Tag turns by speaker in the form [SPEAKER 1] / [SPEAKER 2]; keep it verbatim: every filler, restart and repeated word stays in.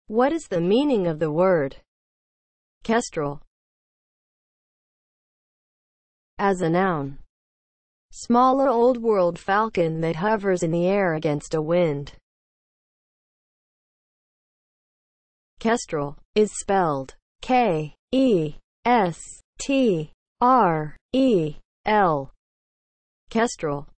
[SPEAKER 1] What is the meaning of the word kestrel? As a noun, smaller old world falcon that hovers in the air against a wind. Kestrel is spelled K E S T R E L. Kestrel